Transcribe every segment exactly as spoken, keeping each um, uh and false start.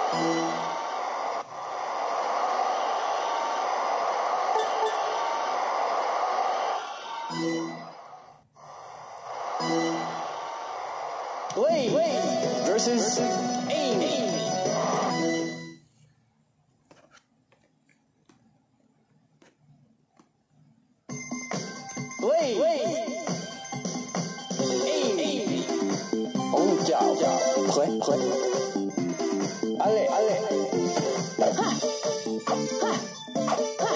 Wait, wait, versus Amy. Wait, wait, Amy. On chào, prêt, prêt. Allez, allez. Ha, ha, ha, ha.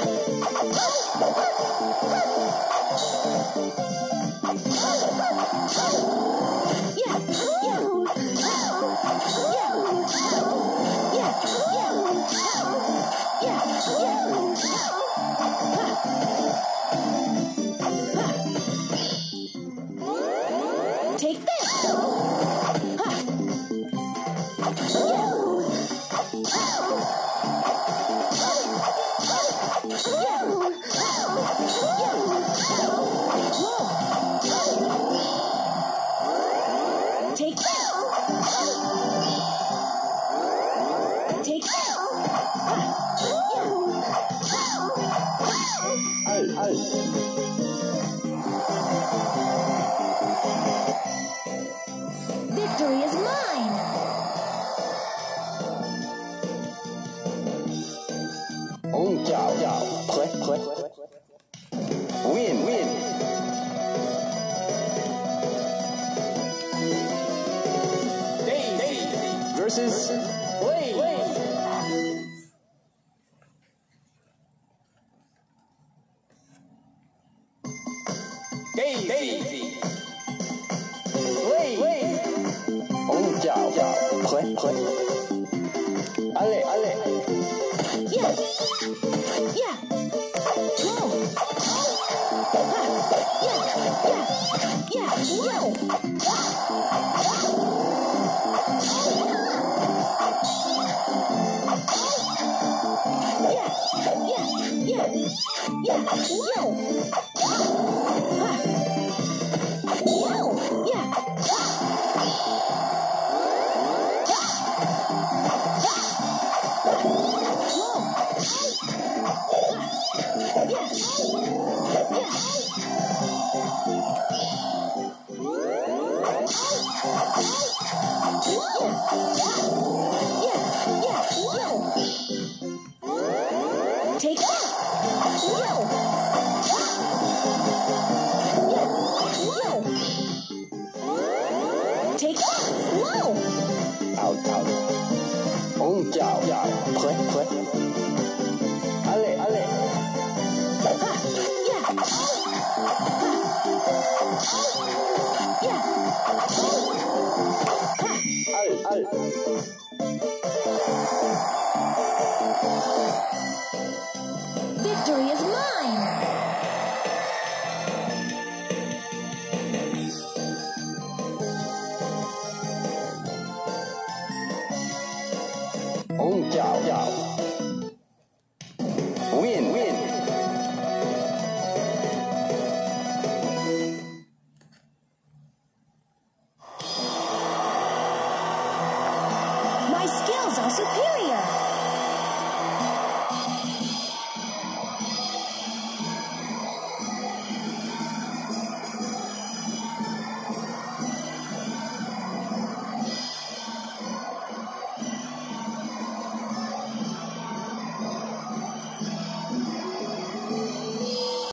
Take this! Take this! Take this! Al, al. Victory is mine! On chào, chào, prêt, prêt. Win, win. Daisy versus Wait, wait. Daisy. Wait, wait. On chào, chào, prêt, prêt. Allez, allez. Yeah. Yeah. Go. Ha. Yeah. Yeah. Yeah. Whoa. Yeah. Yeah. Yeah. Yeah. Whoa. Ha. Whoa. Yeah. Take that! Whoa! Whoa! Take that! Whoa! Out, out. On chào, chào, prêt, prêt. Allez, allez. Ha! Yeah! Yeah! Ha! Al, al. Victory is mine! On chào, chào. Win, win. My skills are superior!